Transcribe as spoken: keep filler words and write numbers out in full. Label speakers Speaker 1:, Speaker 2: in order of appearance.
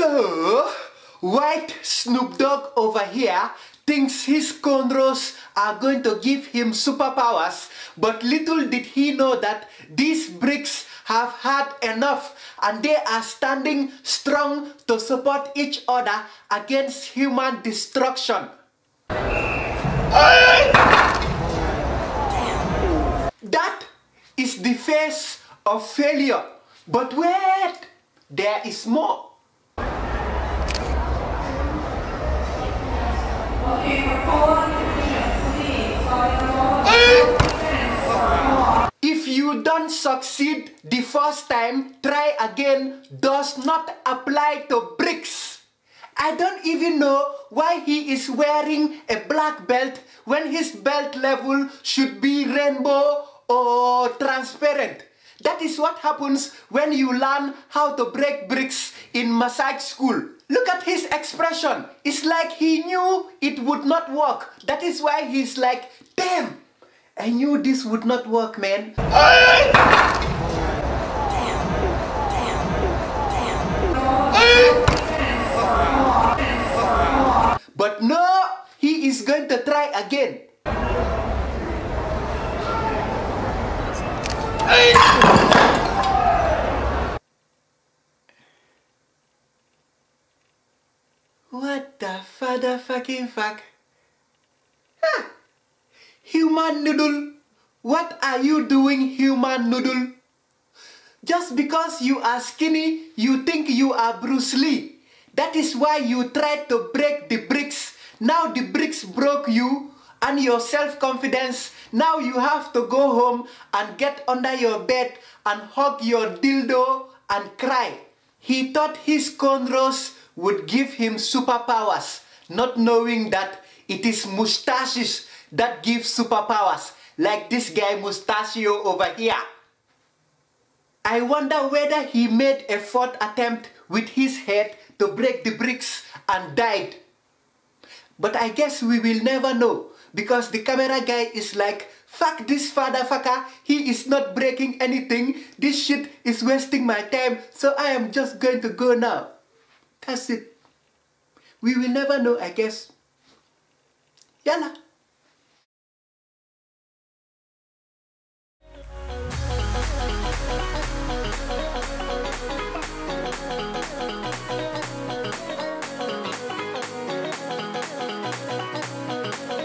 Speaker 1: So, White Snoop Dogg over here thinks his cornrows are going to give him superpowers, but little did he know that these bricks have had enough and they are standing strong to support each other against human destruction. That is the face of failure. But wait, there is more. If you don't succeed the first time, try again does not apply to bricks. I don't even know why he is wearing a black belt when his belt level should be rainbow or transparent. That is what happens when you learn how to break bricks in massage school. Look at his expression. It's like he knew it would not work. That is why he's like, damn, I knew this would not work, man. But no, he is going to try again. What the father fucking fuck? Huh. Human noodle, what are you doing, human noodle? Just because you are skinny, you think you are Bruce Lee. That is why you tried to break the bricks. Now the bricks broke you and your self-confidence. Now you have to go home and get under your bed and hug your dildo and cry. He thought his cornrows would give him superpowers, not knowing that it is mustaches that give superpowers, like this guy Mustachio over here. I wonder whether he made a fourth attempt with his head to break the bricks and died. But I guess we will never know, because the camera guy is like, fuck this fatherfucker, he is not breaking anything, this shit is wasting my time, so I am just going to go now. That's it. We will never know, I guess. Yalla.